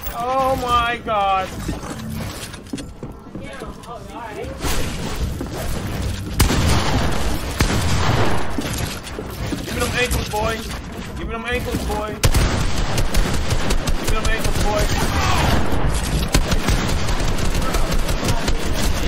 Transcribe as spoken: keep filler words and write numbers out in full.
Oh my god. Give me them ankles, boy. Give me them ankles, boy.